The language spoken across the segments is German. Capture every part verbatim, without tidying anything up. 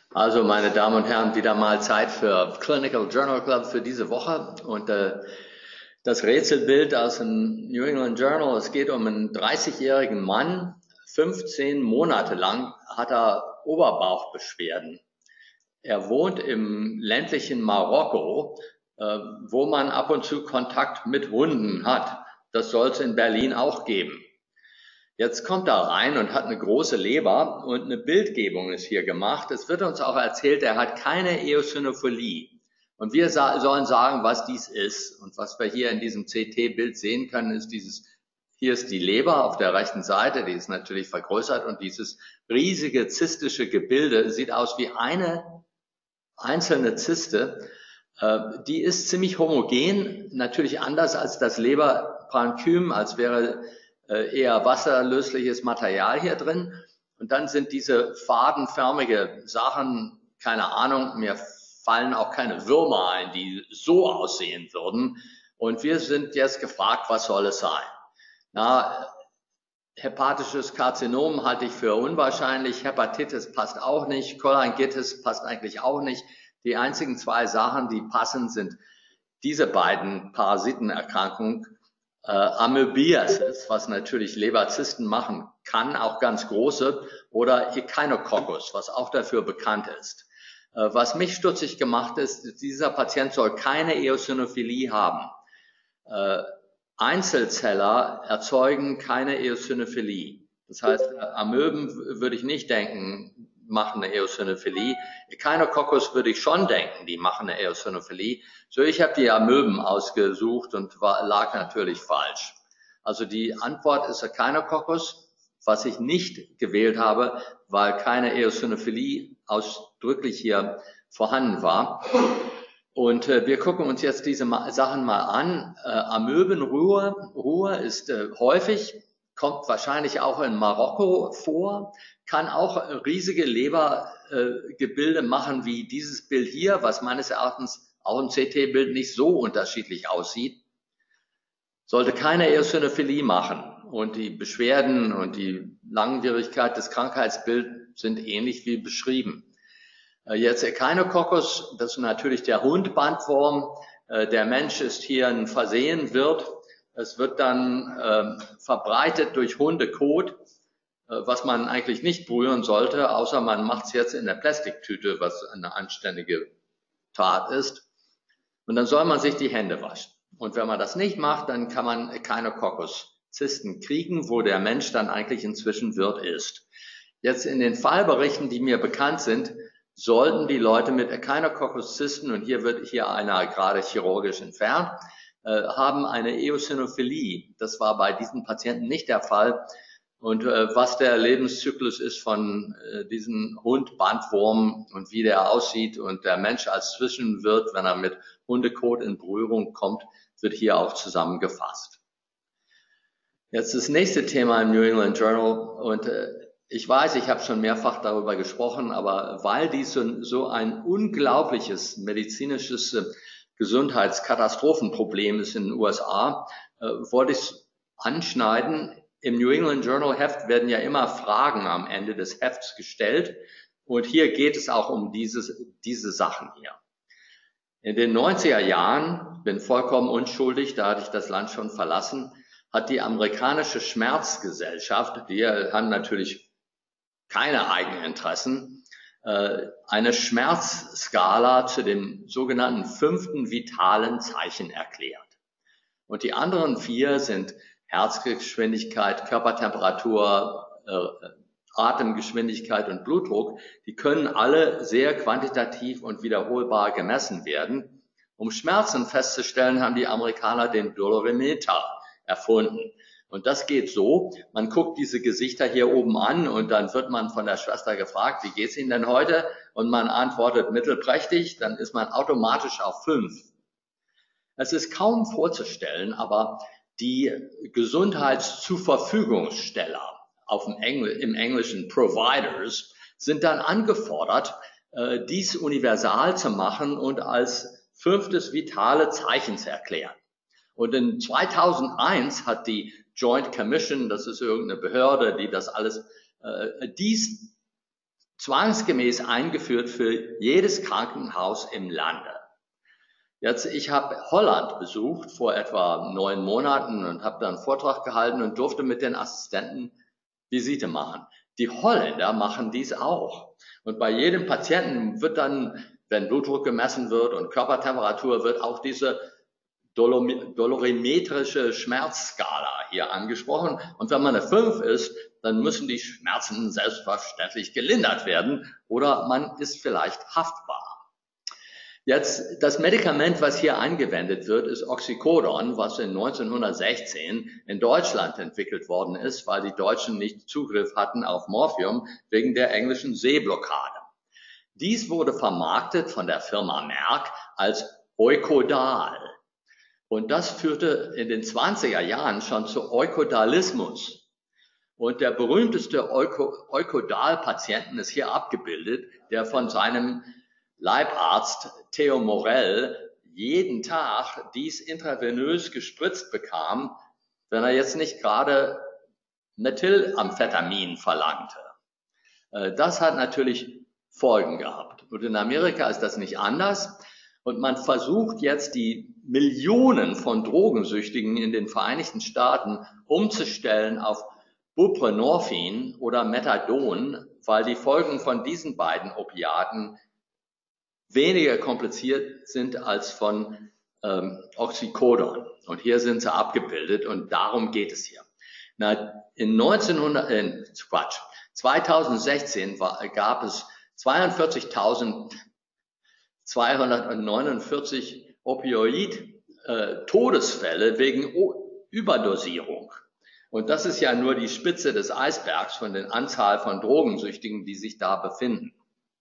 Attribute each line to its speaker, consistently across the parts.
Speaker 1: Also, meine Damen und Herren, wieder mal Zeit für Clinical Journal Club für diese Woche. Und äh, das Rätselbild aus dem New England Journal, es geht um einen dreißigjährigen Mann. fünfzehn Monate lang hat er Oberbauchbeschwerden. Er wohnt im ländlichen Marokko, äh, wo man ab und zu Kontakt mit Hunden hat. Das soll es in Berlin auch geben. Jetzt kommt er rein und hat eine große Leber und eine Bildgebung ist hier gemacht. Es wird uns auch erzählt, er hat keine Eosinophilie. Und wir sollen sagen, was dies ist. Und was wir hier in diesem C T-Bild sehen können, ist dieses, hier ist die Leber auf der rechten Seite, die ist natürlich vergrößert und dieses riesige zystische Gebilde sieht aus wie eine einzelne Zyste. Die ist ziemlich homogen, natürlich anders als das Leberparenchym, als wäre eher wasserlösliches Material hier drin. Und dann sind diese fadenförmige Sachen, keine Ahnung, mir fallen auch keine Würmer ein, die so aussehen würden. Und wir sind jetzt gefragt, was soll es sein? Na, hepatisches Karzinom halte ich für unwahrscheinlich, Hepatitis passt auch nicht, Cholangitis passt eigentlich auch nicht. Die einzigen zwei Sachen, die passen, sind diese beiden Parasitenerkrankungen. Äh, Amoebiasis, was natürlich Leberzysten machen kann, auch ganz große, oder Echinococcus, was auch dafür bekannt ist. Äh, was mich stutzig gemacht ist, dieser Patient soll keine Eosinophilie haben. Äh, Einzelzeller erzeugen keine Eosinophilie. Das heißt, Amöben würde ich nicht denken, machen eine Eosinophilie. Echinococcus würde ich schon denken, die machen eine Eosinophilie. So, ich habe die Amöben ausgesucht und war, lag natürlich falsch. Also die Antwort ist Echinococcus, was ich nicht gewählt habe, weil keine Eosinophilie ausdrücklich hier vorhanden war. Und äh, wir gucken uns jetzt diese Ma Sachen mal an. Äh, Amöbenruhe Ruhe ist äh, häufig, kommt wahrscheinlich auch in Marokko vor, kann auch äh, riesige Lebergebilde äh, machen wie dieses Bild hier, was meines Erachtens auch im C T-Bild nicht so unterschiedlich aussieht. Sollte keine Eosinophilie machen. Und die Beschwerden und die Langwierigkeit des Krankheitsbilds sind ähnlich wie beschrieben. Jetzt Echinococcus, das ist natürlich der Hundbandwurm. Der Mensch ist hier ein Versehenwirt. Es wird dann äh, verbreitet durch Hundekot, äh, was man eigentlich nicht berühren sollte, außer man macht es jetzt in der Plastiktüte, was eine anständige Tat ist. Und dann soll man sich die Hände waschen. Und wenn man das nicht macht, dann kann man Echinococcus-Zysten kriegen, wo der Mensch dann eigentlich inzwischen Wirt ist. Jetzt in den Fallberichten, die mir bekannt sind, sollten die Leute mit Echinococcus-Zysten, und hier wird hier einer gerade chirurgisch entfernt, äh, haben eine Eosinophilie. Das war bei diesen Patienten nicht der Fall. Und äh, was der Lebenszyklus ist von äh, diesem Hund-Bandwurm und wie der aussieht und der Mensch als Zwischenwirt, wenn er mit Hundekot in Berührung kommt, wird hier auch zusammengefasst. Jetzt das nächste Thema im New England Journal und äh, ich weiß, ich habe schon mehrfach darüber gesprochen, aber weil dies so, so ein unglaubliches medizinisches äh, Gesundheitskatastrophenproblem ist in den U S A, äh, wollte ich es anschneiden. Im New England Journal Heft werden ja immer Fragen am Ende des Hefts gestellt und hier geht es auch um dieses, diese Sachen hier. In den neunziger Jahren, bin vollkommen unschuldig, da hatte ich das Land schon verlassen, hat die amerikanische Schmerzgesellschaft, die haben natürlich keine Eigeninteressen, eine Schmerzskala zu dem sogenannten fünften vitalen Zeichen erklärt. Und die anderen vier sind Herzgeschwindigkeit, Körpertemperatur, Atemgeschwindigkeit und Blutdruck. Die können alle sehr quantitativ und wiederholbar gemessen werden. Um Schmerzen festzustellen, haben die Amerikaner den Dolorimeter erfunden. Und das geht so, man guckt diese Gesichter hier oben an und dann wird man von der Schwester gefragt, wie geht's Ihnen denn heute? Und man antwortet mittelprächtig, dann ist man automatisch auf fünf. Es ist kaum vorzustellen, aber die Gesundheitszuverfügungssteller auf dem Engl- im Englischen Providers sind dann angefordert, äh, dies universal zu machen und als fünftes vitale Zeichen zu erklären. Und in zweitausendeins hat die Joint Commission, das ist irgendeine Behörde, die das alles, äh, dies zwangsgemäß eingeführt für jedes Krankenhaus im Lande. Jetzt, ich habe Holland besucht vor etwa neun Monaten und habe da einen Vortrag gehalten und durfte mit den Assistenten Visite machen. Die Holländer machen dies auch. Und bei jedem Patienten wird dann, wenn Blutdruck gemessen wird und Körpertemperatur, wird auch diese dolorimetrische Schmerzskala hier angesprochen. Und wenn man eine fünf ist, dann müssen die Schmerzen selbstverständlich gelindert werden oder man ist vielleicht haftbar. Jetzt, das Medikament, was hier angewendet wird, ist Oxycodon, was in neunzehnhundertsechzehn in Deutschland entwickelt worden ist, weil die Deutschen nicht Zugriff hatten auf Morphium wegen der englischen Seeblockade. Dies wurde vermarktet von der Firma Merck als Eukodal. Und das führte in den zwanziger Jahren schon zu Eukodalismus. Und der berühmteste Eukodal-Patienten ist hier abgebildet, der von seinem Leibarzt Theo Morell jeden Tag dies intravenös gespritzt bekam, wenn er jetzt nicht gerade Methylamphetamin verlangte. Das hat natürlich Folgen gehabt. Und in Amerika ist das nicht anders. Und man versucht jetzt, die Millionen von Drogensüchtigen in den Vereinigten Staaten umzustellen auf Buprenorphin oder Methadon, weil die Folgen von diesen beiden Opiaten weniger kompliziert sind als von ähm, Oxycodon. Und hier sind sie abgebildet und darum geht es hier. Na, in neunzehnhundert, äh, Quatsch, zweitausendsechzehn war, gab es zweiundvierzigtausendzweihundertneunundvierzig Opioid-Todesfälle äh, wegen o Überdosierung. Und das ist ja nur die Spitze des Eisbergs von der Anzahl von Drogensüchtigen, die sich da befinden.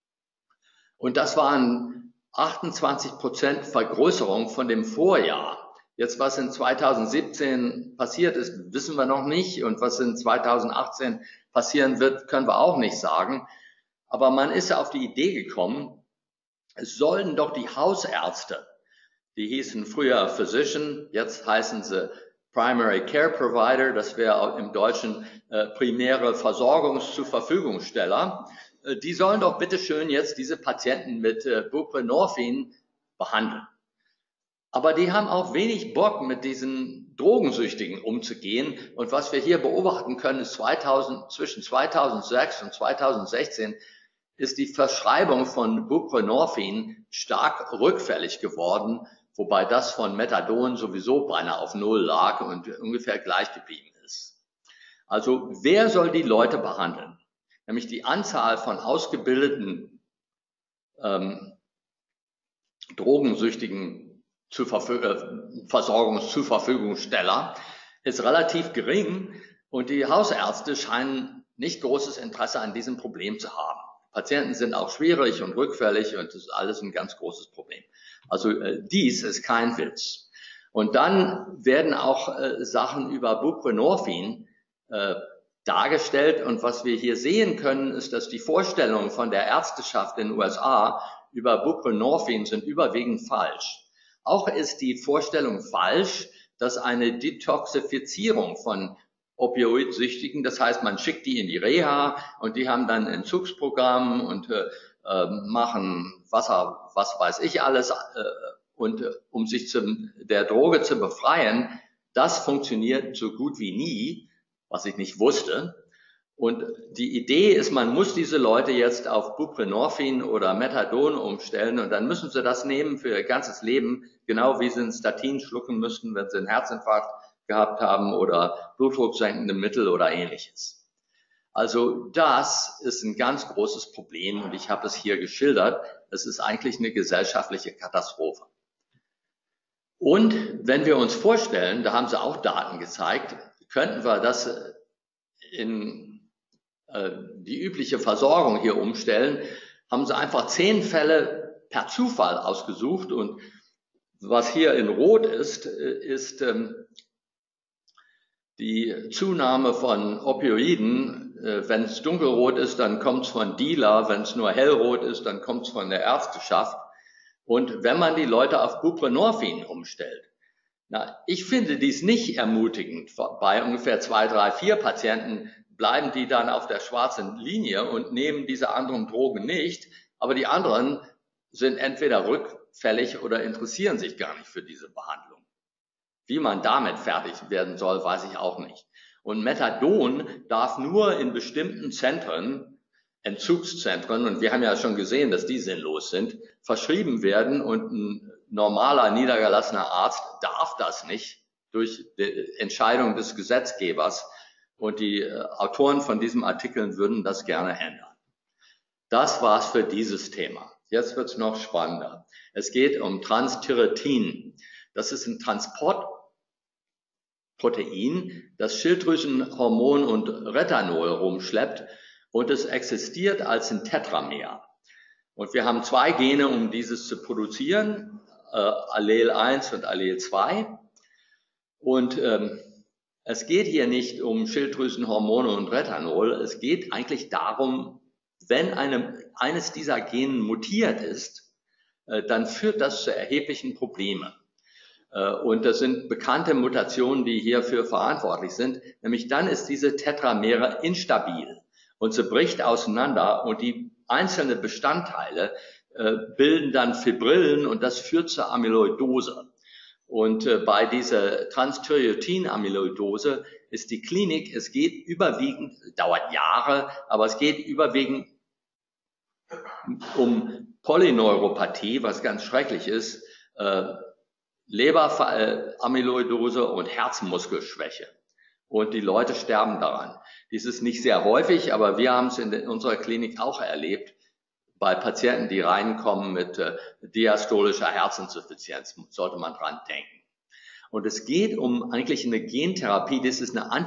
Speaker 1: Und das waren achtundzwanzig Prozent Vergrößerung von dem Vorjahr. Jetzt, was in zweitausendsiebzehn passiert ist, wissen wir noch nicht. Und was in zweitausendachtzehn passieren wird, können wir auch nicht sagen. Aber man ist auf die Idee gekommen, es sollen doch die Hausärzte, die hießen früher Physician, jetzt heißen sie Primary Care Provider, das wäre im Deutschen äh, primäre Versorgungszurverfügungsteller, die sollen doch bitte schön jetzt diese Patienten mit äh, Buprenorphin behandeln. Aber die haben auch wenig Bock, mit diesen Drogensüchtigen umzugehen. Und was wir hier beobachten können, ist zweitausend, zwischen zweitausendsechs und zweitausendsechzehn ist die Verschreibung von Buprenorphin stark rückfällig geworden, wobei das von Methadon sowieso beinahe auf Null lag und ungefähr gleich geblieben ist. Also wer soll die Leute behandeln? Nämlich die Anzahl von ausgebildeten ähm, drogensüchtigen äh, Versorgungszurverfügungsteller ist relativ gering und die Hausärzte scheinen nicht großes Interesse an diesem Problem zu haben. Patienten sind auch schwierig und rückfällig und das ist alles ein ganz großes Problem. Also äh, dies ist kein Witz. Und dann werden auch äh, Sachen über Buprenorphin äh, dargestellt. Und was wir hier sehen können, ist, dass die Vorstellungen von der Ärzteschaft in den U S A über Buprenorphin sind überwiegend falsch. Auch ist die Vorstellung falsch, dass eine Detoxifizierung von Opioidsüchtigen, das heißt, man schickt die in die Reha und die haben dann ein Entzugsprogramm und äh, machen was, was weiß ich alles. Äh, und äh, um sich zum, der Droge zu befreien, das funktioniert so gut wie nie, was ich nicht wusste. Und die Idee ist, man muss diese Leute jetzt auf Buprenorphin oder Methadon umstellen und dann müssen sie das nehmen für ihr ganzes Leben, genau wie sie ein Statin schlucken müssten, wenn sie einen Herzinfarkt gehabt haben oder blutdrucksenkende Mittel oder ähnliches. Also das ist ein ganz großes Problem und ich habe es hier geschildert. Es ist eigentlich eine gesellschaftliche Katastrophe. Und wenn wir uns vorstellen, da haben sie auch Daten gezeigt, könnten wir das in äh, die übliche Versorgung hier umstellen, haben sie einfach zehn Fälle per Zufall ausgesucht und was hier in Rot ist, ist ähm, die Zunahme von Opioiden. Äh, wenn es dunkelrot ist, dann kommt es von Dealer, wenn es nur hellrot ist, dann kommt es von der Ärzteschaft. Und wenn man die Leute auf Buprenorphin umstellt, na, ich finde dies nicht ermutigend bei ungefähr zwei, drei, vier Patienten, bleiben die dann auf der schwarzen Linie und nehmen diese anderen Drogen nicht, aber die anderen sind entweder rückfällig oder interessieren sich gar nicht für diese Behandlung. Wie man damit fertig werden soll, weiß ich auch nicht. Und Methadon darf nur in bestimmten Zentren, Entzugszentren, und wir haben ja schon gesehen, dass die sinnlos sind, verschrieben werden, und ein normaler, niedergelassener Arzt darf das nicht durch die Entscheidung des Gesetzgebers. Und die äh, Autoren von diesem Artikel würden das gerne ändern. Das war's für dieses Thema. Jetzt wird's noch spannender. Es geht um Transthyretin. Das ist ein Transportprotein, das Schilddrüsenhormon und Retinol rumschleppt, und es existiert als ein Tetramer. Und wir haben zwei Gene, um dieses zu produzieren, äh, Allel eins und Allel zwei. Und ähm, es geht hier nicht um Schilddrüsenhormone und Retinol. Es geht eigentlich darum, wenn eine, eines dieser Gene mutiert ist, äh, dann führt das zu erheblichen Problemen. Äh, und das sind bekannte Mutationen, die hierfür verantwortlich sind. Nämlich dann ist diese Tetramere instabil und sie bricht auseinander, und die einzelnen Bestandteile äh, bilden dann Fibrillen, und das führt zur Amyloidose. Und äh, bei dieser Transthyretin-Amyloidose ist die Klinik, es geht überwiegend, dauert Jahre, aber es geht überwiegend um Polyneuropathie, was ganz schrecklich ist, äh, Leberamyloidose und Herzmuskelschwäche. Und die Leute sterben daran. Dies ist nicht sehr häufig, aber wir haben es in unserer Klinik auch erlebt, bei Patienten, die reinkommen mit äh, diastolischer Herzinsuffizienz, sollte man dran denken. Und es geht um eigentlich eine Gentherapie, das ist eine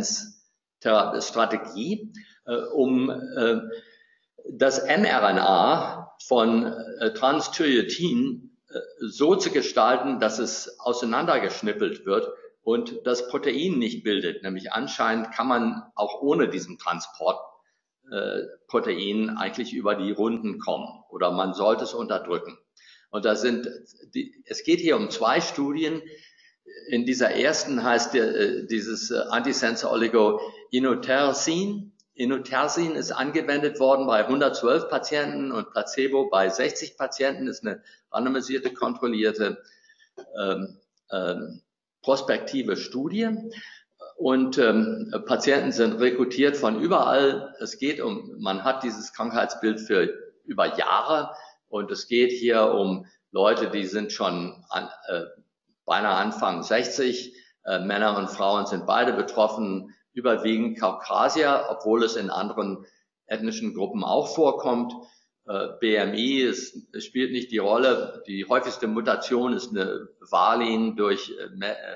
Speaker 1: Antisens-Strategie, äh, um äh, das mRNA von äh, Transthyretin äh, so zu gestalten, dass es auseinandergeschnippelt wird und das Protein nicht bildet. Nämlich anscheinend kann man auch ohne diesen Transport Protein eigentlich über die Runden kommen, oder man sollte es unterdrücken. Und da sind die, es geht hier um zwei Studien. In dieser ersten heißt der, dieses Antisense-Oligo Inotersin. Inotersin ist angewendet worden bei hundertzwölf Patienten und Placebo bei sechzig Patienten. Ist eine randomisierte, kontrollierte ähm, ähm, prospektive Studie. Und ähm, Patienten sind rekrutiert von überall. Es geht um, man hat dieses Krankheitsbild für über Jahre, und es geht hier um Leute, die sind schon an, äh, beinahe Anfang sechzig. Äh, Männer und Frauen sind beide betroffen, überwiegend Kaukasier, obwohl es in anderen ethnischen Gruppen auch vorkommt. Äh, B M I ist, spielt nicht die Rolle. Die häufigste Mutation ist eine Valin durch äh,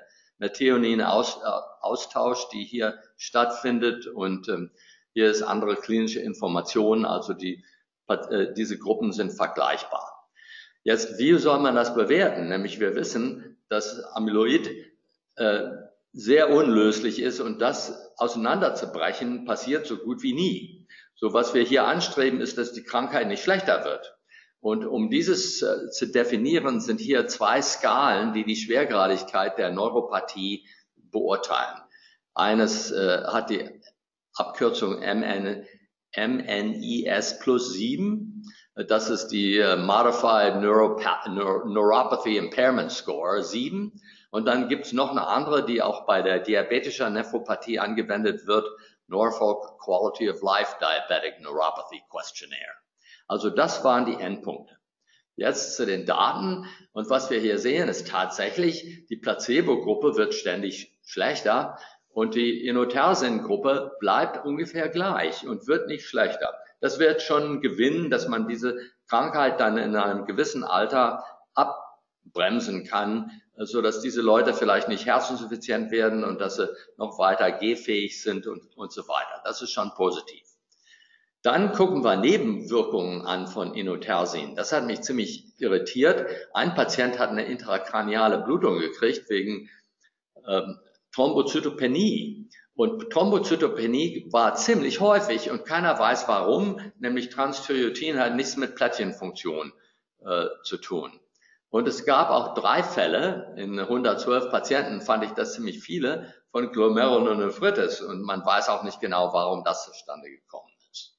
Speaker 1: Methionin-Austausch, die hier stattfindet, und ähm, hier ist andere klinische Information, also die, äh, diese Gruppen sind vergleichbar. Jetzt, wie soll man das bewerten? Nämlich wir wissen, dass Amyloid äh, sehr unlöslich ist, und das auseinanderzubrechen passiert so gut wie nie. So, was wir hier anstreben, ist, dass die Krankheit nicht schlechter wird. Und um dieses äh, zu definieren, sind hier zwei Skalen, die die Schwergradigkeit der Neuropathie beurteilen. Eines äh, hat die Abkürzung M N, M N I S plus sieben. Das ist die äh, Modified Neuropa Neur Neuropathy Impairment Score sieben. Und dann gibt's noch eine andere, die auch bei der diabetischer Nephropathie angewendet wird, Norfolk Quality of Life Diabetic Neuropathy Questionnaire. Also das waren die Endpunkte. Jetzt zu den Daten. Und was wir hier sehen, ist tatsächlich, die Placebo-Gruppe wird ständig schlechter und die Inotersin-Gruppe bleibt ungefähr gleich und wird nicht schlechter. Das wird schon gewinnen, dass man diese Krankheit dann in einem gewissen Alter abbremsen kann, so dass diese Leute vielleicht nicht herzinsuffizient werden und dass sie noch weiter gehfähig sind und, und so weiter. Das ist schon positiv. Dann gucken wir Nebenwirkungen an von Inotersin. Das hat mich ziemlich irritiert. Ein Patient hat eine intrakraniale Blutung gekriegt wegen ähm, Thrombozytopenie. Und Thrombozytopenie war ziemlich häufig und keiner weiß warum, nämlich Transthyretin hat nichts mit Plättchenfunktion äh, zu tun. Und es gab auch drei Fälle, in hundertzwölf Patienten fand ich das ziemlich viele, von Glomerulonephritis. Und man weiß auch nicht genau, warum das zustande gekommen ist.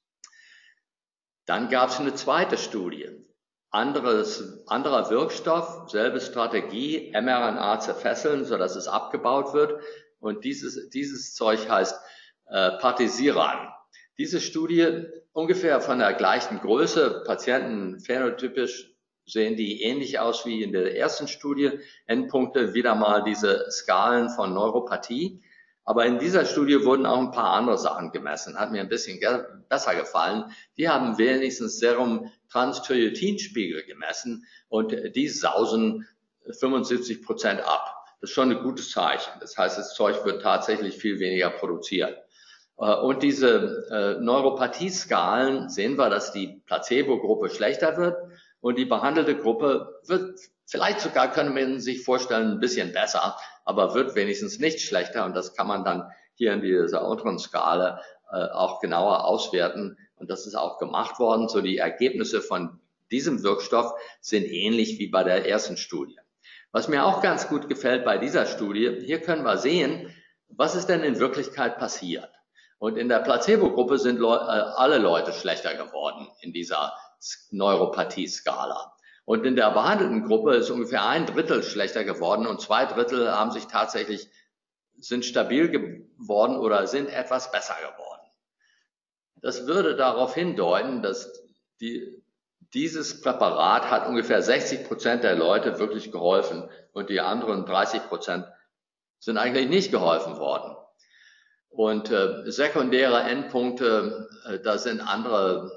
Speaker 1: Dann gab es eine zweite Studie. Anderes, anderer Wirkstoff, selbe Strategie, mRNA zerfesseln, sodass es abgebaut wird. Und dieses, dieses Zeug heißt äh, Patisiran. Diese Studie ungefähr von der gleichen Größe, Patienten phänotypisch sehen die ähnlich aus wie in der ersten Studie. Endpunkte wieder mal diese Skalen von Neuropathie. Aber in dieser Studie wurden auch ein paar andere Sachen gemessen. Hat mir ein bisschen besser gefallen. Die haben wenigstens Serum-Transthyretinspiegel gemessen und die sausen fünfundsiebzig Prozent ab. Das ist schon ein gutes Zeichen. Das heißt, das Zeug wird tatsächlich viel weniger produziert. Und diese Neuropathie-Skalen sehen wir, dass die Placebo-Gruppe schlechter wird und die behandelte Gruppe wird vielleicht sogar, können wir sich vorstellen, ein bisschen besser, aber wird wenigstens nicht schlechter. Und das kann man dann hier in dieser unteren Skala äh, auch genauer auswerten. Und das ist auch gemacht worden. So die Ergebnisse von diesem Wirkstoff sind ähnlich wie bei der ersten Studie. Was mir auch ganz gut gefällt bei dieser Studie, hier können wir sehen, was ist denn in Wirklichkeit passiert. Und in der Placebo-Gruppe sind Leu- äh, alle Leute schlechter geworden in dieser Neuropathie-Skala. Und in der behandelten Gruppe ist ungefähr ein Drittel schlechter geworden und zwei Drittel haben sich tatsächlich, sind stabil geworden oder sind etwas besser geworden. Das würde darauf hindeuten, dass die, dieses Präparat hat ungefähr sechzig Prozent der Leute wirklich geholfen und die anderen dreißig Prozent sind eigentlich nicht geholfen worden. Und äh, sekundäre Endpunkte, äh, da sind andere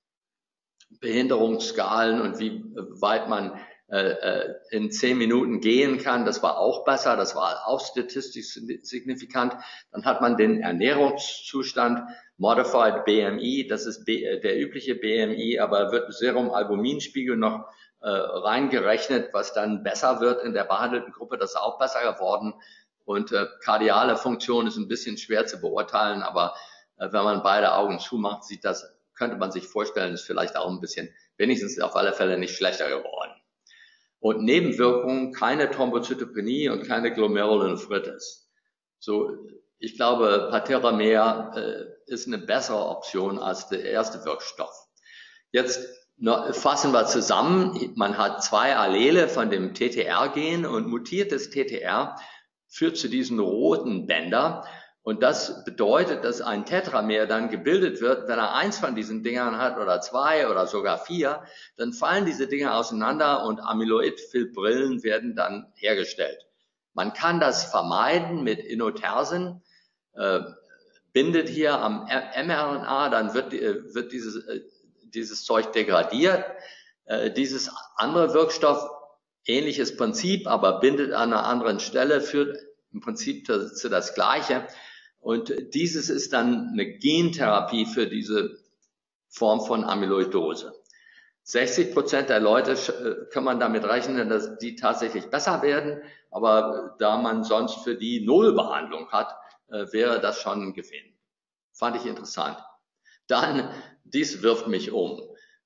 Speaker 1: Behinderungsskalen und wie weit man äh, in zehn Minuten gehen kann. Das war auch besser, das war auch statistisch signifikant. Dann hat man den Ernährungszustand, Modified B M I, das ist B, der übliche B M I, aber wird Serumalbuminspiegel noch äh, reingerechnet, was dann besser wird in der behandelten Gruppe, das ist auch besser geworden. Und äh, kardiale Funktion ist ein bisschen schwer zu beurteilen, aber äh, wenn man beide Augen zumacht, sieht das, könnte man sich vorstellen, ist vielleicht auch ein bisschen, wenigstens auf alle Fälle nicht schlechter geworden. Und Nebenwirkungen, keine Thrombozytopenie und keine Glomerulonephritis. So, ich glaube, Patiramer äh, ist eine bessere Option als der erste Wirkstoff. Jetzt fassen wir zusammen, man hat zwei Allele von dem T T R-Gen und mutiertes T T R führt zu diesen roten Bändern. Und das bedeutet, dass ein Tetramer dann gebildet wird, wenn er eins von diesen Dingern hat oder zwei oder sogar vier, dann fallen diese Dinger auseinander und Amyloidfibrillen werden dann hergestellt. Man kann das vermeiden mit Inotersen, äh, bindet hier am mRNA, dann wird, äh, wird dieses, äh, dieses Zeug degradiert. Äh, dieses andere Wirkstoff, ähnliches Prinzip, aber bindet an einer anderen Stelle, führt im Prinzip zu, zu das Gleiche. Und dieses ist dann eine Gentherapie für diese Form von Amyloidose. sechzig Prozent der Leute kann man damit rechnen, dass die tatsächlich besser werden, aber da man sonst für die Nullbehandlung hat, wäre das schon ein Gewinn. Fand ich interessant. Dann, dies wirft mich um.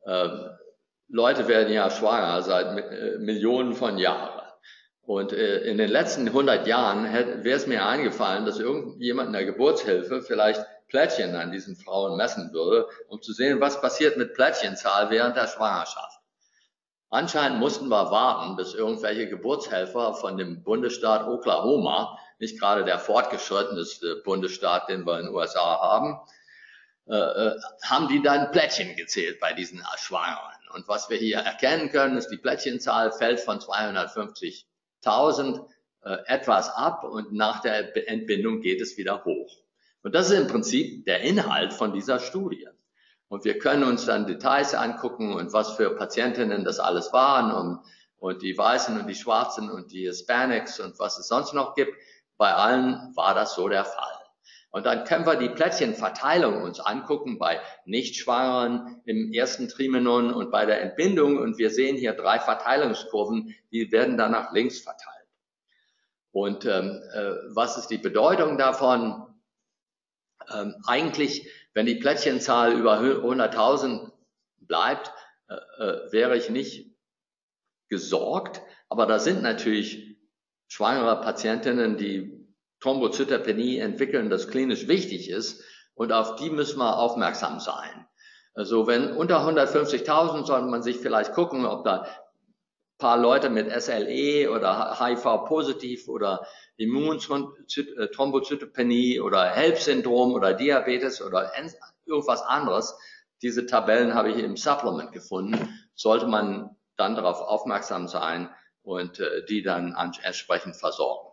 Speaker 1: Leute werden ja schwanger seit Millionen von Jahren. Und äh, in den letzten hundert Jahren wäre es mir eingefallen, dass irgendjemand in der Geburtshilfe vielleicht Plättchen an diesen Frauen messen würde, um zu sehen, was passiert mit Plättchenzahl während der Schwangerschaft. Anscheinend mussten wir warten, bis irgendwelche Geburtshelfer von dem Bundesstaat Oklahoma, nicht gerade der fortgeschrittenste Bundesstaat, den wir in den U S A haben, äh, äh, haben die dann Plättchen gezählt bei diesen Schwangeren. Und was wir hier erkennen können, ist, die Plättchenzahl fällt von zweihundertfünfzigtausend äh, etwas ab und nach der Entbindung geht es wieder hoch. Und das ist im Prinzip der Inhalt von dieser Studie. Und wir können uns dann Details angucken und was für Patientinnen das alles waren und, und die Weißen und die Schwarzen und die Hispanics und was es sonst noch gibt. Bei allen war das so der Fall. Und dann können wir die Plättchenverteilung uns angucken bei Nichtschwangeren im ersten Trimenon und bei der Entbindung. Und wir sehen hier drei Verteilungskurven, die werden dann nach links verteilt. Und ähm, äh, was ist die Bedeutung davon? Ähm, eigentlich, wenn die Plättchenzahl über hunderttausend bleibt, äh, äh, wäre ich nicht gesorgt, aber da sind natürlich schwangere Patientinnen, die Thrombozytopenie entwickeln, das klinisch wichtig ist, und auf die müssen wir aufmerksam sein. Also wenn unter hundertfünfzigtausend, sollte man sich vielleicht gucken, ob da ein paar Leute mit S L E oder H I V-positiv oder Immunthrombozytopenie oder HELLP-Syndrom oder Diabetes oder irgendwas anderes. Diese Tabellen habe ich im Supplement gefunden. Sollte man dann darauf aufmerksam sein und äh, die dann entsprechend versorgen.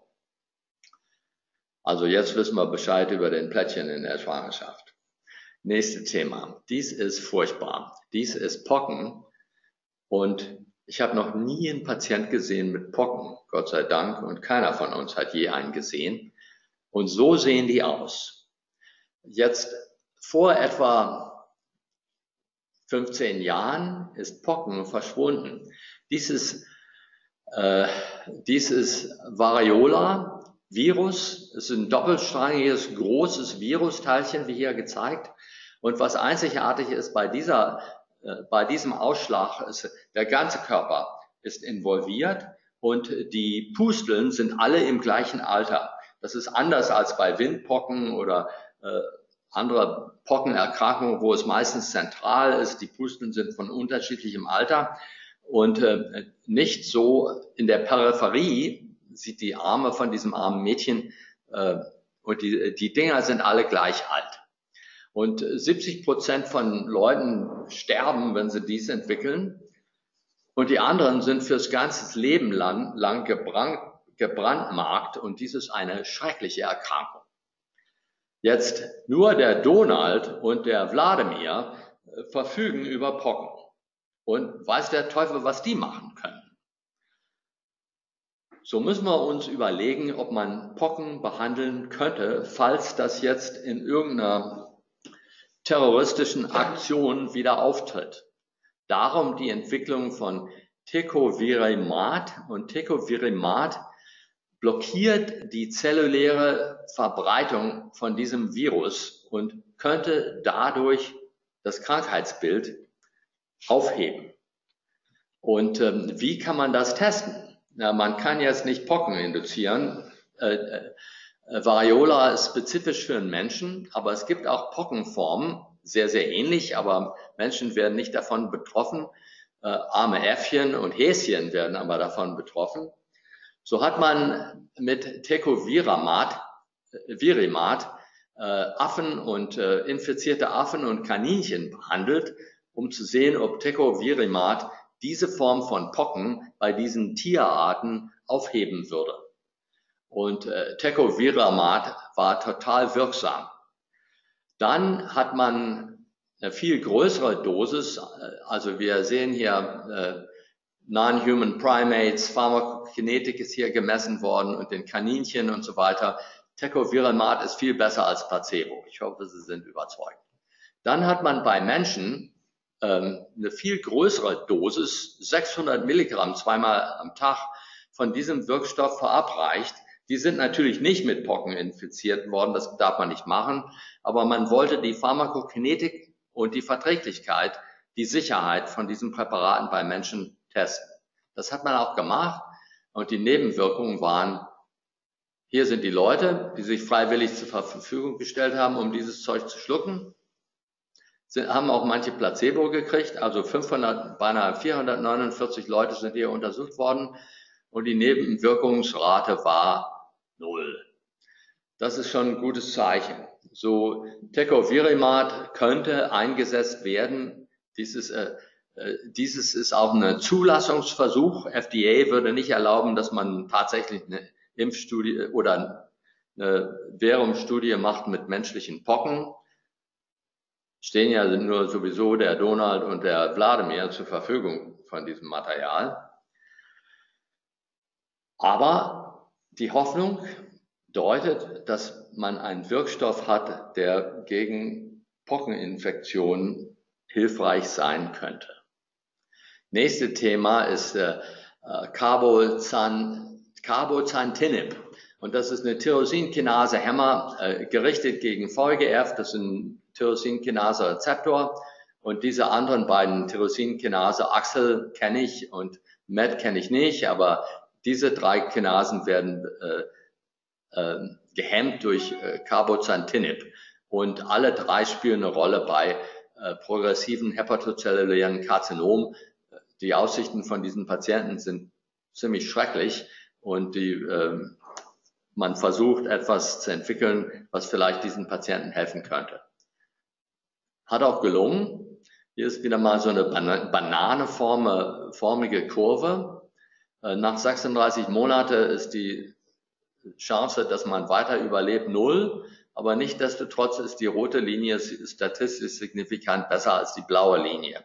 Speaker 1: Also jetzt wissen wir Bescheid über den Plättchen in der Schwangerschaft. Nächstes Thema. Dies ist furchtbar. Dies ist Pocken. Und ich habe noch nie einen Patient gesehen mit Pocken, Gott sei Dank. Und keiner von uns hat je einen gesehen. Und so sehen die aus. Jetzt vor etwa fünfzehn Jahren ist Pocken verschwunden. Dieses, äh, dieses Variola-Virus ist ein doppelstrangiges, großes Virusteilchen, wie hier gezeigt. Und was einzigartig ist bei, dieser, äh, bei diesem Ausschlag, ist, der ganze Körper ist involviert und die Pusteln sind alle im gleichen Alter. Das ist anders als bei Windpocken oder äh, andere Pockenerkrankungen, wo es meistens zentral ist. Die Pusteln sind von unterschiedlichem Alter und äh, nicht so in der Peripherie sieht die Arme von diesem armen Mädchen äh, und die, die Dinger sind alle gleich alt. Und siebzig Prozent von Leuten sterben, wenn sie dies entwickeln. Und die anderen sind fürs ganze Leben lang, lang gebrannt, gebrandmarkt und dies ist eine schreckliche Erkrankung. Jetzt nur der Donald und der Wladimir äh, verfügen über Pocken. Und weiß der Teufel, was die machen können. So müssen wir uns überlegen, ob man Pocken behandeln könnte, falls das jetzt in irgendeiner terroristischen Aktion wieder auftritt. Darum die Entwicklung von Tecovirimat. Und Tecovirimat blockiert die zelluläre Verbreitung von diesem Virus und könnte dadurch das Krankheitsbild aufheben. Und ähm, wie kann man das testen? Na, man kann jetzt nicht Pocken induzieren. Äh, äh, Variola ist spezifisch für den Menschen, aber es gibt auch Pockenformen, sehr, sehr ähnlich, aber Menschen werden nicht davon betroffen. Äh, arme Äffchen und Häschen werden aber davon betroffen. So hat man mit Tecovirimat Virimat, äh, Affen und äh, infizierte Affen und Kaninchen behandelt, um zu sehen, ob Tecovirimat diese Form von Pocken bei diesen Tierarten aufheben würde. Und äh, Tecovirimat war total wirksam. Dann hat man eine viel größere Dosis, also wir sehen hier äh, Non-Human Primates, Pharmakokinetik ist hier gemessen worden und den Kaninchen und so weiter. Tecovirimat ist viel besser als Placebo. Ich hoffe, Sie sind überzeugt. Dann hat man bei Menschen ähm, eine viel größere Dosis, sechshundert Milligramm zweimal am Tag von diesem Wirkstoff verabreicht. Die sind natürlich nicht mit Pocken infiziert worden, das darf man nicht machen, aber man wollte die Pharmakokinetik und die Verträglichkeit, die Sicherheit von diesen Präparaten bei Menschen testen. Das hat man auch gemacht und die Nebenwirkungen waren, hier sind die Leute, die sich freiwillig zur Verfügung gestellt haben, um dieses Zeug zu schlucken. Sie haben auch manche Placebo gekriegt, also fünfhundert, beinahe vierhundertneunundvierzig Leute sind hier untersucht worden und die Nebenwirkungsrate war null. Das ist schon ein gutes Zeichen. So, Tecovirimat könnte eingesetzt werden. Dieses, äh, äh, dieses ist auch ein Zulassungsversuch. F D A würde nicht erlauben, dass man tatsächlich eine Impfstudie oder eine Verumstudie macht mit menschlichen Pocken. Stehen ja nur sowieso der Donald und der Wladimir zur Verfügung von diesem Material. Aber die Hoffnung deutet, dass man einen Wirkstoff hat, der gegen Pockeninfektionen hilfreich sein könnte. Nächstes Thema ist äh, Carbozan, Cabozantinib. Und das ist eine Tyrosinkinase-Hämmer, äh, gerichtet gegen V E G F. Das ist ein Tyrosinkinase-Rezeptor. Und diese anderen beiden Tyrosinkinase, Axel kenne ich und M E T kenne ich nicht, aber diese drei Kinasen werden äh, äh, gehemmt durch äh, Cabozantinib. Und alle drei spielen eine Rolle bei äh, progressiven hepatozellulären Karzinom. Die Aussichten von diesen Patienten sind ziemlich schrecklich und die, äh, man versucht etwas zu entwickeln, was vielleicht diesen Patienten helfen könnte. Hat auch gelungen. Hier ist wieder mal so eine bananeformige Kurve. Äh, nach sechsunddreißig Monate ist die Chance, dass man weiter überlebt, null. Aber nichtsdestotrotz ist die rote Linie statistisch signifikant besser als die blaue Linie.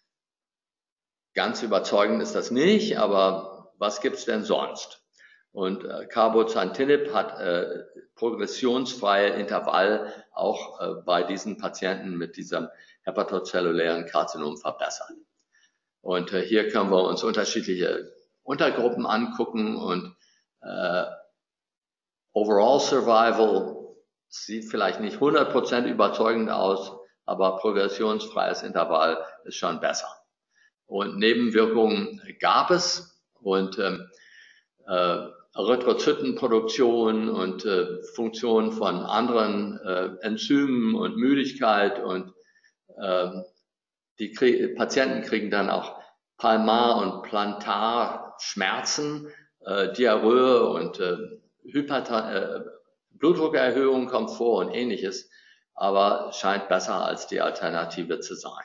Speaker 1: Ganz überzeugend ist das nicht, aber was gibt's denn sonst? Und äh, Cabozantinib hat äh, progressionsfreie Intervall auch äh, bei diesen Patienten mit diesem hepatozellulären Karzinom verbessert. Und äh, hier können wir uns unterschiedliche Untergruppen angucken und äh, Overall Survival sieht vielleicht nicht hundert Prozent überzeugend aus, aber progressionsfreies Intervall ist schon besser. Und Nebenwirkungen gab es und ähm, äh, Erythrozytenproduktion und äh, Funktion von anderen äh, Enzymen und Müdigkeit und äh, die Krie- Patienten kriegen dann auch Palmar- und Plantarschmerzen, äh, Diarrhoe und äh, Hyperta äh, Blutdruckerhöhung kommt vor und ähnliches, aber scheint besser als die Alternative zu sein.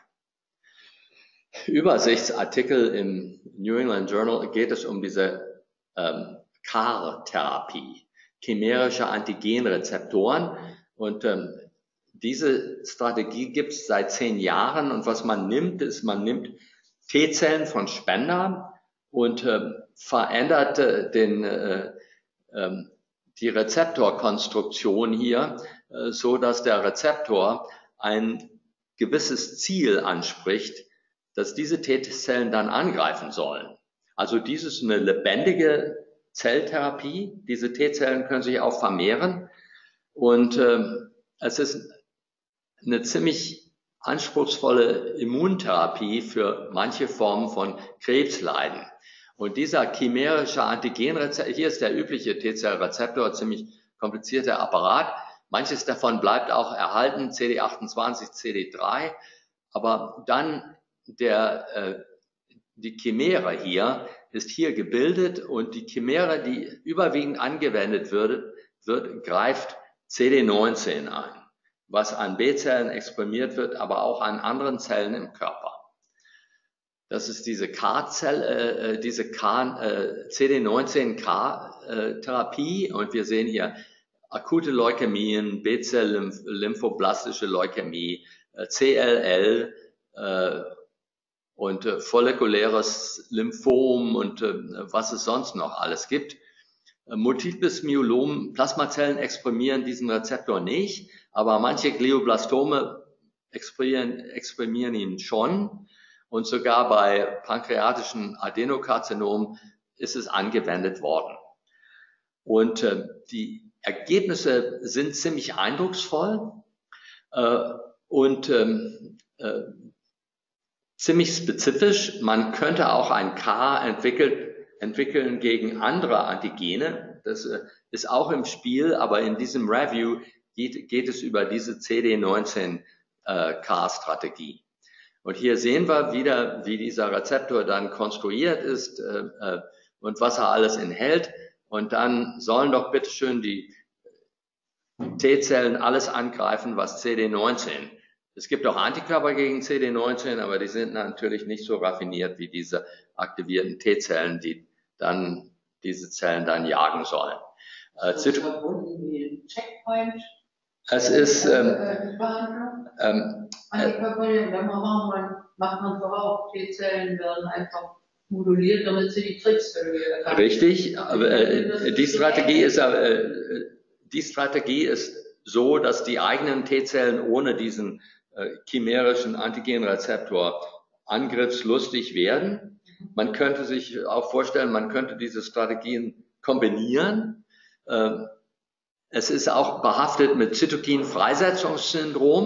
Speaker 1: Übersichtsartikel im New England Journal geht es um diese ähm, C A R-Therapie, chimärische Antigenrezeptoren, und ähm, diese Strategie gibt es seit zehn Jahren, und was man nimmt, ist, man nimmt T-Zellen von Spendern und äh, verändert äh, den äh, ähm, die Rezeptorkonstruktion hier, äh, so dass der Rezeptor ein gewisses Ziel anspricht, dass diese T-Zellen dann angreifen sollen. Also dies ist eine lebendige Zelltherapie. Diese T-Zellen können sich auch vermehren und äh, es ist eine ziemlich anspruchsvolle Immuntherapie für manche Formen von Krebsleiden. Und dieser chimärische Antigenrezeptor, hier ist der übliche T-Zell-Rezeptor, ziemlich komplizierter Apparat. Manches davon bleibt auch erhalten, C D achtundzwanzig, C D drei, aber dann der, äh, die Chimäre hier ist hier gebildet und die Chimäre, die überwiegend angewendet wird, wird greift C D neunzehn ein, was an B-Zellen exprimiert wird, aber auch an anderen Zellen im Körper. Das ist diese K-Zell, äh, diese K, äh, C D neunzehn K-Therapie, und wir sehen hier akute Leukämien, B-Zell-lymphoblastische Leukämie, äh, C L L äh, und äh, follikuläres Lymphom und äh, was es sonst noch alles gibt. Äh, Multiples Myelom, Plasmazellen exprimieren diesen Rezeptor nicht, aber manche Glioblastome exprimieren, exprimieren ihn schon. Und sogar bei pankreatischen Adenokarzinomen ist es angewendet worden. Und äh, die Ergebnisse sind ziemlich eindrucksvoll äh, und ähm, äh, ziemlich spezifisch. Man könnte auch ein K entwickeln, entwickeln gegen andere Antigene. Das äh, ist auch im Spiel, aber in diesem Review geht, geht es über diese C D neunzehn K-Strategie. Und hier sehen wir wieder, wie dieser Rezeptor dann konstruiert ist äh, äh, und was er alles enthält. Und dann sollen doch bitteschön die T-Zellen alles angreifen, was C D neunzehn. Es gibt auch Antikörper gegen C D neunzehn, aber die sind natürlich nicht so raffiniert wie diese aktivierten T-Zellen, die dann diese Zellen dann jagen sollen. Äh,
Speaker 2: das ist verbunden wie ein Checkpoint.
Speaker 1: Es ist ähm,
Speaker 2: ähm, Antikörper, wenn man macht, macht man doch auch, T-Zellen werden einfach moduliert, damit sie die Krebszellen erkennen.
Speaker 1: Richtig, aber äh, die Strategie ist äh, die Strategie ist so, dass die eigenen T-Zellen ohne diesen äh, chimärischen Antigenrezeptor angriffslustig werden. Man könnte sich auch vorstellen, man könnte diese Strategien kombinieren. Äh, Es ist auch behaftet mit Zytokin-Freisetzungssyndrom.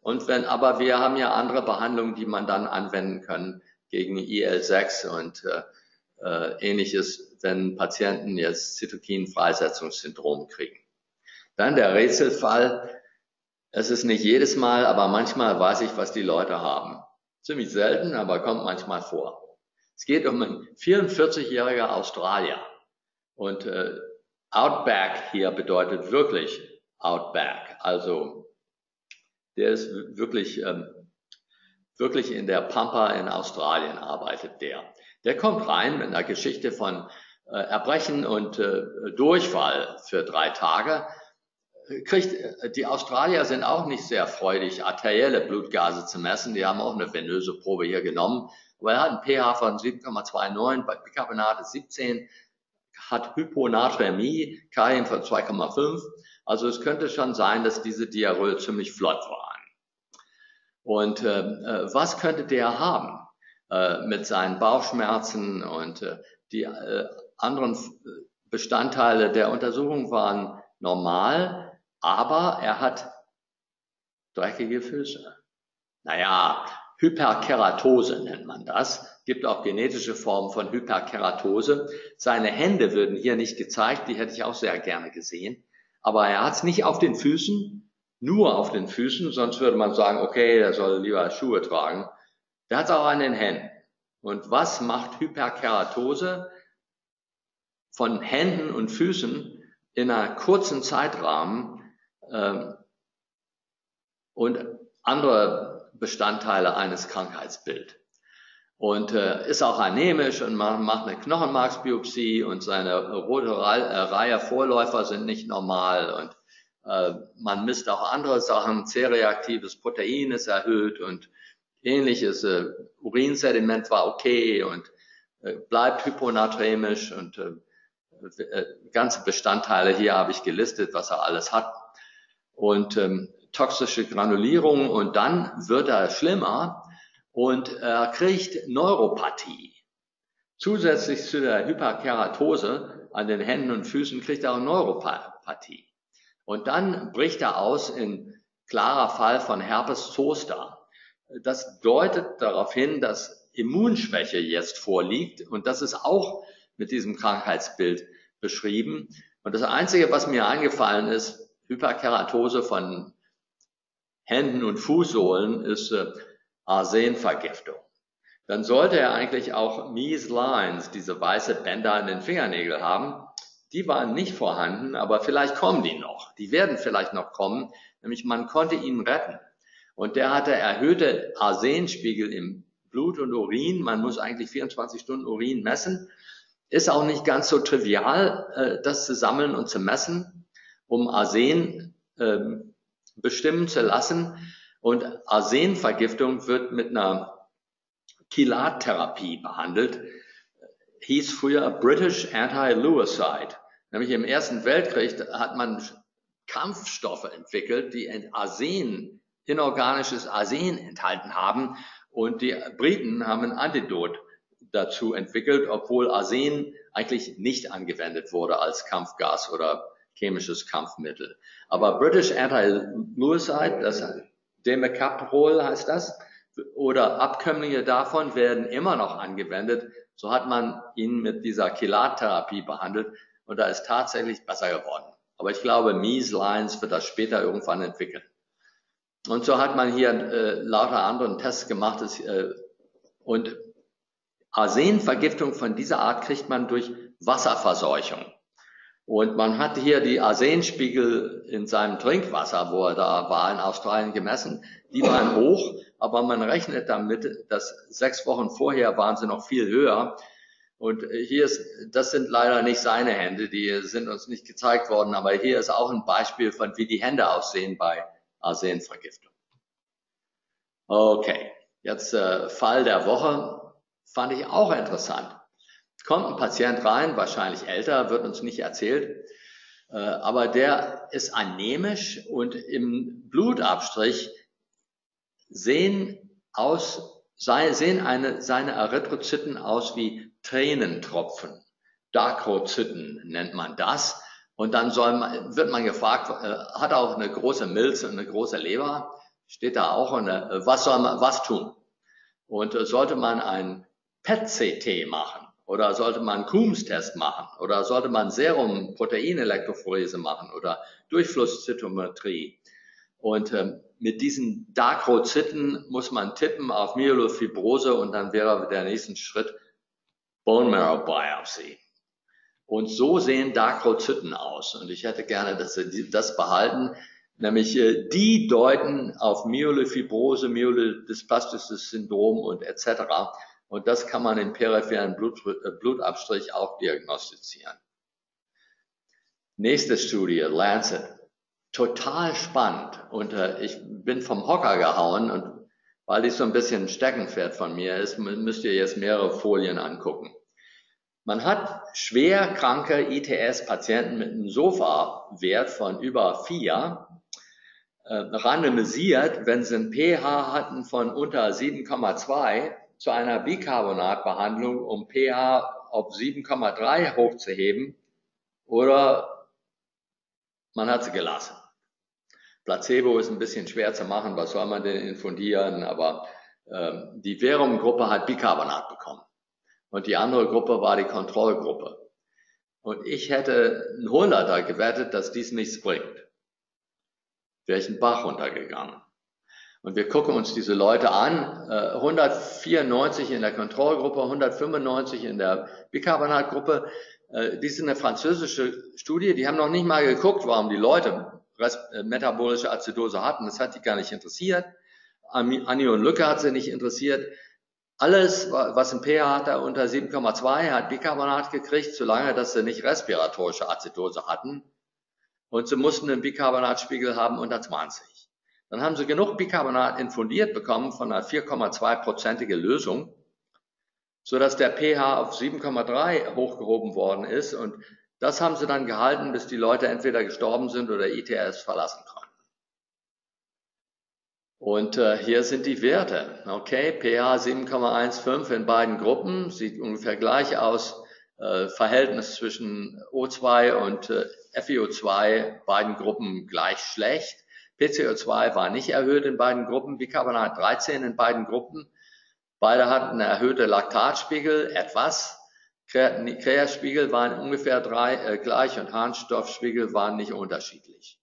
Speaker 1: Und wenn, aber wir haben ja andere Behandlungen, die man dann anwenden kann gegen I L sechs und äh, äh, ähnliches, wenn Patienten jetzt Zytokin-Freisetzungssyndrom kriegen. Dann der Rätselfall. Es ist nicht jedes Mal, aber manchmal weiß ich, was die Leute haben. Ziemlich selten, aber kommt manchmal vor. Es geht um einen vierundvierzigjährigen Australier. Und äh, Outback hier bedeutet wirklich Outback. Also der ist wirklich, ähm, wirklich in der Pampa in Australien arbeitet der. Der kommt rein mit einer Geschichte von äh, Erbrechen und äh, Durchfall für drei Tage. Kriegt, die Australier sind auch nicht sehr freudig, arterielle Blutgase zu messen. Die haben auch eine venöse Probe hier genommen. Aber er hat einen pH von sieben Komma neunundzwanzig, bei Bicarbonat ist siebzehn, hat Hyponaträmie, Kalium von zwei Komma fünf. Also es könnte schon sein, dass diese Diarrhoe ziemlich flott waren. Und äh, was könnte der haben äh, mit seinen Bauchschmerzen? Und äh, die äh, anderen Bestandteile der Untersuchung waren normal. Aber er hat dreckige Füße. Naja, Hyperkeratose nennt man das. Gibt auch genetische Formen von Hyperkeratose. Seine Hände würden hier nicht gezeigt, die hätte ich auch sehr gerne gesehen. Aber er hat es nicht auf den Füßen, nur auf den Füßen, sonst würde man sagen, okay, er soll lieber Schuhe tragen. Der hat es auch an den Händen. Und was macht Hyperkeratose von Händen und Füßen in einer kurzen Zeitrahmen und andere Bestandteile eines Krankheitsbilds. Und äh, ist auch anämisch und man macht eine Knochenmarksbiopsie und seine rote Reihe Vorläufer sind nicht normal und äh, man misst auch andere Sachen, C-reaktives Protein ist erhöht und ähnliches. Äh, Urinsediment war okay und äh, bleibt hyponatremisch und äh, äh, ganze Bestandteile hier habe ich gelistet, was er alles hat. Und ähm, toxische Granulierung und dann wird er schlimmer und er kriegt Neuropathie. Zusätzlich zu der Hyperkeratose an den Händen und Füßen kriegt er auch Neuropathie. Und dann bricht er aus in klarer Fall von Herpes zoster. Das deutet darauf hin, dass Immunschwäche jetzt vorliegt und das ist auch mit diesem Krankheitsbild beschrieben. Und das Einzige, was mir eingefallen ist, Hyperkeratose von Händen und Fußsohlen ist äh, Arsenvergiftung. Dann sollte er eigentlich auch Measlines, diese weiße Bänder an den Fingernägeln haben. Die waren nicht vorhanden, aber vielleicht kommen die noch. Die werden vielleicht noch kommen, nämlich man konnte ihn retten. Und der hatte erhöhte Arsenspiegel im Blut und Urin. Man muss eigentlich vierundzwanzig Stunden Urin messen. Ist auch nicht ganz so trivial, äh, das zu sammeln und zu messen, um Arsen äh, bestimmen zu lassen. Und Arsenvergiftung wird mit einer Chelattherapie behandelt. Hieß früher British Anti-Lewisite. Nämlich im Ersten Weltkrieg hat man Kampfstoffe entwickelt, die Arsen, inorganisches Arsen enthalten haben. Und die Briten haben ein Antidot dazu entwickelt, obwohl Arsen eigentlich nicht angewendet wurde als Kampfgas oder chemisches Kampfmittel. Aber British Anti-Lewisite, das Demercaprol heißt das, oder Abkömmlinge davon werden immer noch angewendet. So hat man ihn mit dieser Chelattherapie behandelt und da ist tatsächlich besser geworden. Aber ich glaube, Measlines wird das später irgendwann entwickeln. Und so hat man hier äh, lauter anderen Tests gemacht. Das, äh, und Arsenvergiftung von dieser Art kriegt man durch Wasserverseuchung. Und man hat hier die Arsenspiegel in seinem Trinkwasser, wo er da war in Australien, gemessen. Die waren hoch, aber man rechnet damit, dass sechs Wochen vorher waren sie noch viel höher. Und hier ist, das sind leider nicht seine Hände, die sind uns nicht gezeigt worden, aber hier ist auch ein Beispiel von, wie die Hände aussehen bei Arsenvergiftung. Okay, jetzt äh, Fall der Woche, fand ich auch interessant. Kommt ein Patient rein, wahrscheinlich älter, wird uns nicht erzählt, äh, aber der ist anämisch und im Blutabstrich sehen aus, sei, sehen eine, seine Erythrozyten aus wie Tränentropfen. Dakrozyten nennt man das. Und dann soll man, wird man gefragt, äh, hat er auch eine große Milz und eine große Leber? steht da auch, und, äh, was soll man was tun? Und äh, sollte man ein P E T C T machen? Oder sollte man einen Coombs-Test machen? Oder sollte man Serum-Proteinelektrophorese machen? Oder Durchflusszytometrie? Und ähm, mit diesen Darkrozyten muss man tippen auf Myelofibrose und dann wäre der nächste Schritt Bone Marrow Biopsy. Und so sehen Darkrozyten aus. Und ich hätte gerne, dass Sie das behalten. Nämlich, äh, die deuten auf Myelofibrose, myelodysplastisches Syndrom und et cetera. Und das kann man im peripheren Blut, äh, Blutabstrich auch diagnostizieren. Nächste Studie, Lancet. Total spannend. Und äh, ich bin vom Hocker gehauen, und weil dies so ein bisschen ein Steckenpferd von mir ist, müsst ihr jetzt mehrere Folien angucken. Man hat schwer kranke I T S-Patienten mit einem SOFA-Wert von über vier äh, randomisiert, wenn sie ein pH hatten von unter sieben Komma zwei, zu einer Bicarbonatbehandlung, um pH auf sieben Komma drei hochzuheben, oder man hat sie gelassen. Placebo ist ein bisschen schwer zu machen, was soll man denn infundieren, aber äh, die Verum-Gruppe hat Bicarbonat bekommen. Und die andere Gruppe war die Kontrollgruppe. Und ich hätte einen Hunderter gewettet, dass dies nichts bringt. Wäre ich einen Bach runtergegangen. Und wir gucken uns diese Leute an, äh, hundertvierundneunzig in der Kontrollgruppe, hundertfünfundneunzig in der Bicarbonatgruppe. Äh, dies ist eine französische Studie, die haben noch nicht mal geguckt, warum die Leute äh, metabolische Azidose hatten. Das hat die gar nicht interessiert. Anion Lücke hat sie nicht interessiert. Alles, was ein pH hatte unter sieben Komma zwei, hat Bicarbonat gekriegt, solange dass sie nicht respiratorische Azidose hatten. Und sie mussten einen Bicarbonatspiegel haben unter zwanzig. Dann haben sie genug Bicarbonat infundiert bekommen von einer vier Komma zwei prozentige Lösung, sodass der pH auf sieben Komma drei hochgehoben worden ist. Und das haben sie dann gehalten, bis die Leute entweder gestorben sind oder I T S verlassen konnten. Und äh, hier sind die Werte. Okay, pH sieben Komma fünfzehn in beiden Gruppen, sieht ungefähr gleich aus. Äh, Verhältnis zwischen O zwei und äh, F i O zwei, beiden Gruppen gleich schlecht. P C O zwei war nicht erhöht in beiden Gruppen, Bicarbonat dreizehn in beiden Gruppen. Beide hatten erhöhte Laktatspiegel, etwas. Kreatinspiegel waren ungefähr drei, äh, gleich und Harnstoffspiegel waren nicht unterschiedlich.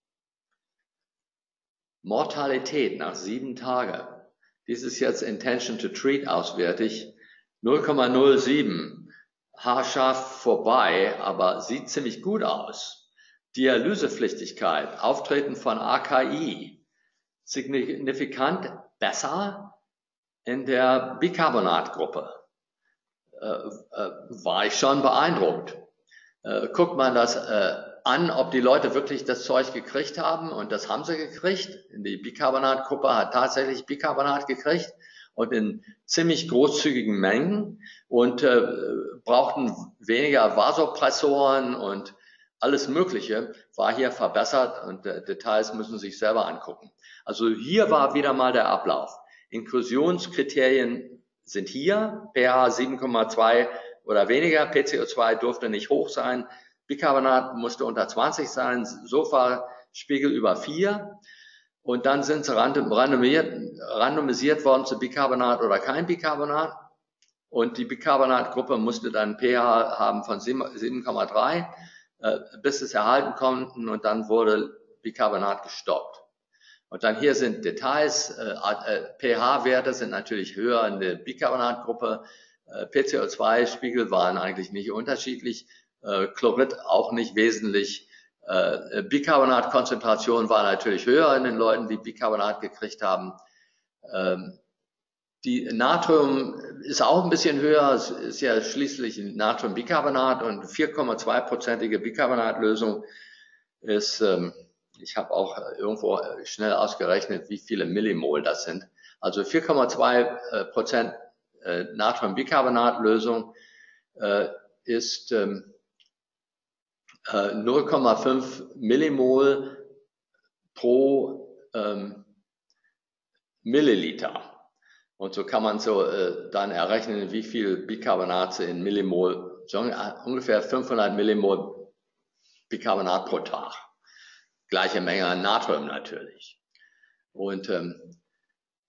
Speaker 1: Mortalität nach sieben Tagen. Dies ist jetzt Intention to Treat auswärtig. null Komma null sieben. Haarscharf vorbei, aber sieht ziemlich gut aus. Dialysepflichtigkeit, Auftreten von A K I. Signifikant besser in der Bicarbonatgruppe. Äh, äh, war ich schon beeindruckt. Äh, guckt man das äh, an, ob die Leute wirklich das Zeug gekriegt haben, und das haben sie gekriegt. Die Bicarbonatgruppe hat tatsächlich Bicarbonat gekriegt und in ziemlich großzügigen Mengen und äh, brauchten weniger Vasopressoren und alles Mögliche war hier verbessert, und äh, Details müssen Sie sich selber angucken. Also hier war wieder mal der Ablauf. Inklusionskriterien sind hier, pH sieben Komma zwei oder weniger, P C O zwei durfte nicht hoch sein, Bicarbonat musste unter zwanzig sein, SOFA-Spiegel über vier, und dann sind sie randomisiert, randomisiert worden zu Bicarbonat oder kein Bicarbonat, und die Bicarbonatgruppe musste dann pH haben von sieben Komma drei, äh, bis es erhalten konnten, und dann wurde Bicarbonat gestoppt. Und dann hier sind Details, äh, äh, pH-Werte sind natürlich höher in der Bicarbonatgruppe, äh, P C O zwei Spiegel waren eigentlich nicht unterschiedlich, äh, Chlorid auch nicht wesentlich, äh, Bicarbonatkonzentration war natürlich höher in den Leuten, die Bicarbonat gekriegt haben. Ähm, die Natrium ist auch ein bisschen höher, es ist ja schließlich Natriumbicarbonat, und vier Komma zwei prozentige Bicarbonatlösung ist, ähm, ich habe auch irgendwo schnell ausgerechnet, wie viele Millimol das sind. Also vier Komma zwei Prozent äh, Natriumbicarbonatlösung äh, ist ähm, äh, null Komma fünf Millimol pro ähm, Milliliter. Und so kann man so äh, dann errechnen, wie viel Bicarbonate in Millimol, so ungefähr fünfhundert Millimol Bicarbonat pro Tag. Gleiche Menge an Natrium natürlich. Und ähm,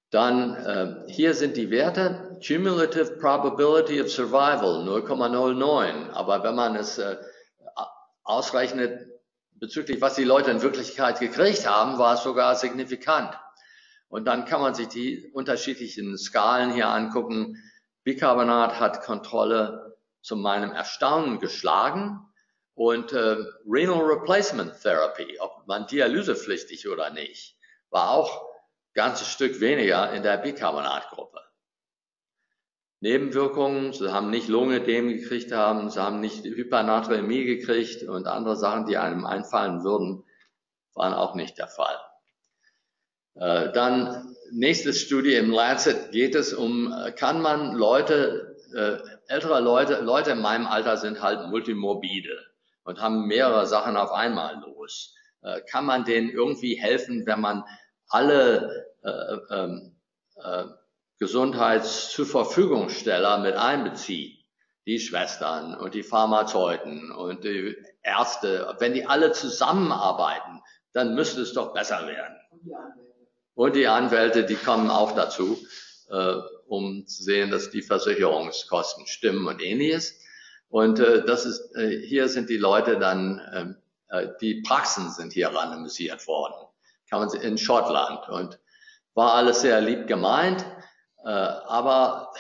Speaker 1: Dann äh, hier sind die Werte, Cumulative Probability of Survival null Komma null neun, aber wenn man es äh, ausrechnet bezüglich was die Leute in Wirklichkeit gekriegt haben, war es sogar signifikant. Und dann kann man sich die unterschiedlichen Skalen hier angucken. Bicarbonat hat Kontrolle zu meinem Erstaunen geschlagen und äh, Renal Replacement Therapy, ob man dialysepflichtig oder nicht, war auch ein ganzes Stück weniger in der Bicarbonatgruppe. Nebenwirkungen, sie haben nicht Lungenödem gekriegt haben, sie haben nicht Hypernatremie gekriegt und andere Sachen, die einem einfallen würden, waren auch nicht der Fall. Äh, dann nächste Studie im Lancet geht es um, kann man Leute, äh, ältere Leute, Leute in meinem Alter sind halt multimorbide und haben mehrere Sachen auf einmal los. Äh, kann man denen irgendwie helfen, wenn man alle äh, äh, äh, Gesundheits-Zur-Verfügungsteller mit einbezieht, die Schwestern und die Pharmazeuten und die Ärzte, wenn die alle zusammenarbeiten, dann müsste es doch besser werden. Und die Anwälte, die kommen auch dazu, äh, um zu sehen, dass die Versicherungskosten stimmen und ähnliches. Und äh, das ist, äh, hier sind die Leute dann, äh, die Praxen sind hier randomisiert worden, kann man sie in Schottland und war alles sehr lieb gemeint. Äh, aber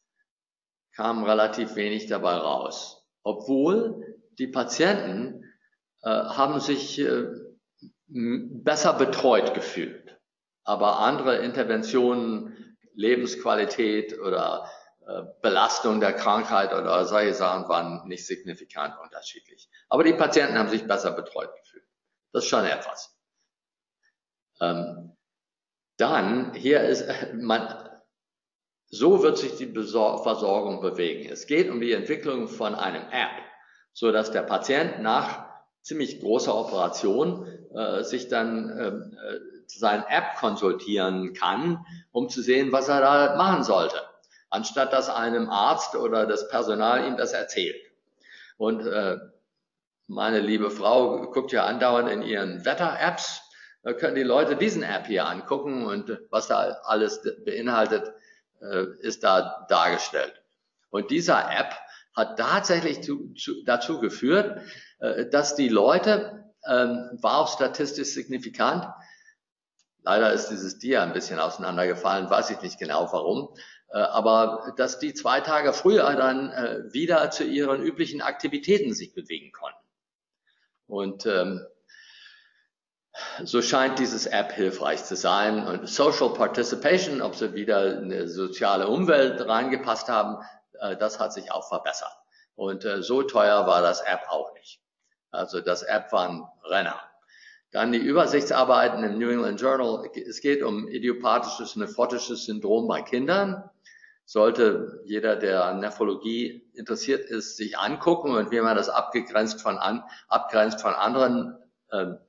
Speaker 1: kam relativ wenig dabei raus. Obwohl die Patienten äh, haben sich äh, besser betreut gefühlt. Aber andere Interventionen, Lebensqualität oder äh, Belastung der Krankheit oder solche Sachen waren nicht signifikant unterschiedlich. Aber die Patienten haben sich besser betreut gefühlt. Das ist schon etwas. Ähm, dann, hier ist, man, so wird sich die Besor- Versorgung bewegen. Es geht um die Entwicklung von einem App, so dass der Patient nach ziemlich großer Operation äh, sich dann äh, sein App konsultieren kann, um zu sehen, was er da machen sollte, anstatt dass einem Arzt oder das Personal ihm das erzählt. Und äh, meine liebe Frau guckt ja andauernd in ihren Wetter-Apps, da können die Leute diesen App hier angucken und was da alles beinhaltet, ist da dargestellt. Und dieser App hat tatsächlich zu, zu, dazu geführt, dass die Leute, ähm, war auch statistisch signifikant, leider ist dieses Dia ein bisschen auseinandergefallen, weiß ich nicht genau warum, äh, aber dass die zwei Tage früher dann äh, wieder zu ihren üblichen Aktivitäten sich bewegen konnten. Und ähm, so scheint dieses App hilfreich zu sein. Und Social Participation, ob sie wieder eine soziale Umwelt reingepasst haben, das hat sich auch verbessert. Und so teuer war das App auch nicht. Also das App war ein Renner. Dann die Übersichtsarbeiten im New England Journal. Es geht um idiopathisches nephrotisches Syndrom bei Kindern. Sollte jeder, der an Nephrologie interessiert ist, sich angucken und wie man das abgegrenzt von, an, abgrenzt von anderen ähm,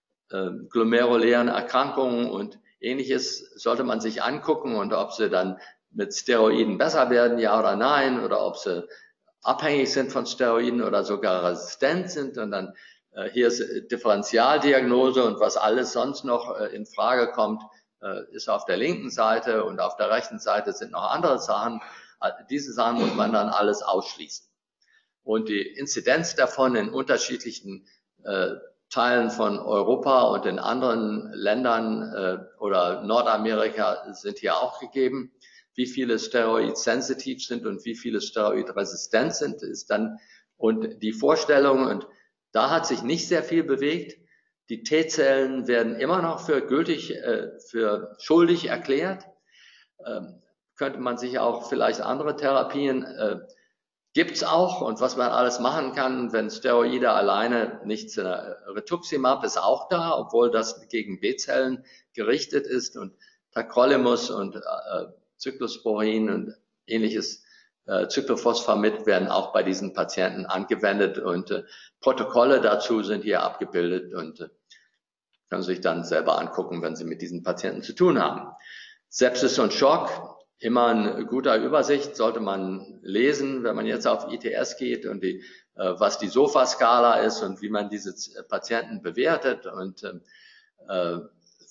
Speaker 1: glomerulären Erkrankungen und ähnliches sollte man sich angucken und ob sie dann mit Steroiden besser werden, ja oder nein, oder ob sie abhängig sind von Steroiden oder sogar resistent sind. Und dann äh, hier ist Differentialdiagnose und was alles sonst noch äh, in Frage kommt, äh, ist auf der linken Seite und auf der rechten Seite sind noch andere Sachen. Diese Sachen muss man dann alles ausschließen. Und die Inzidenz davon in unterschiedlichen äh, Teilen von Europa und in anderen Ländern äh, oder Nordamerika sind hier auch gegeben. Wie viele steroid-sensitiv sind und wie viele steroid-resistent sind, ist dann, und die Vorstellung, und da hat sich nicht sehr viel bewegt. Die T-Zellen werden immer noch für gültig, äh, für schuldig erklärt. Ähm, könnte man sich auch vielleicht andere Therapien äh, gibt's auch, und was man alles machen kann, wenn Steroide alleine nichts, Rituximab ist auch da, obwohl das gegen B-Zellen gerichtet ist, und Tacrolimus und äh, Cyclosporin und ähnliches äh, Cyclophosphamid werden auch bei diesen Patienten angewendet, und äh, Protokolle dazu sind hier abgebildet und äh, können Sie sich dann selber angucken, wenn Sie mit diesen Patienten zu tun haben. Sepsis und Schock. Immer eine gute Übersicht sollte man lesen, wenn man jetzt auf I T S geht und die, äh, was die SOFA-Skala ist und wie man diese Patienten bewertet. Und äh,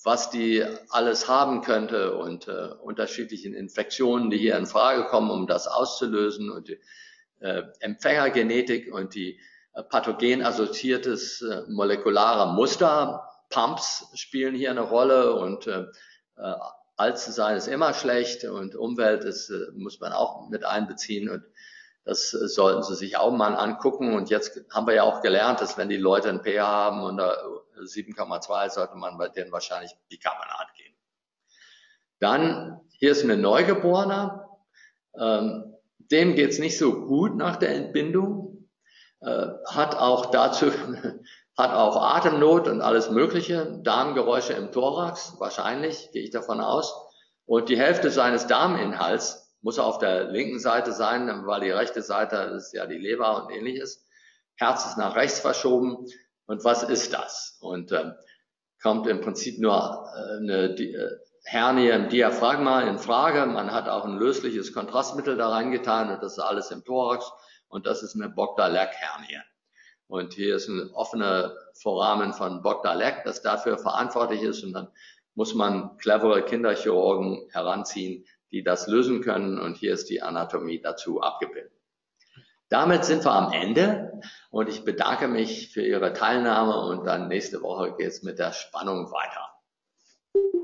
Speaker 1: was die alles haben könnte und äh, unterschiedlichen Infektionen, die hier in Frage kommen, um das auszulösen und die äh, Empfängergenetik und die äh, pathogen-assoziiertes äh, molekulare Muster. Pumps spielen hier eine Rolle und äh, äh, alt zu sein ist immer schlecht und Umwelt ist, äh, muss man auch mit einbeziehen und das äh, sollten Sie sich auch mal angucken. Und jetzt haben wir ja auch gelernt, dass wenn die Leute ein pH haben unter sieben Komma zwei, sollte man bei denen wahrscheinlich Bicarbonat geben. Dann, hier ist ein Neugeborener, ähm, dem geht's nicht so gut nach der Entbindung, äh, hat auch dazu, hat auch Atemnot und alles Mögliche, Darmgeräusche im Thorax, wahrscheinlich, gehe ich davon aus. Und die Hälfte seines Darminhalts muss auf der linken Seite sein, weil die rechte Seite ist ja die Leber und ähnliches. Herz ist nach rechts verschoben. Und was ist das? Und äh, kommt im Prinzip nur äh, eine die, äh, Hernie im Diaphragma in Frage. Man hat auch ein lösliches Kontrastmittel da reingetan und das ist alles im Thorax. Und das ist eine Bogdalek-Hernie. Und hier ist ein offener Foramen von Bogdalek, das dafür verantwortlich ist. Und dann muss man clevere Kinderchirurgen heranziehen, die das lösen können. Und hier ist die Anatomie dazu abgebildet. Damit sind wir am Ende und ich bedanke mich für Ihre Teilnahme und dann nächste Woche geht es mit der Spannung weiter.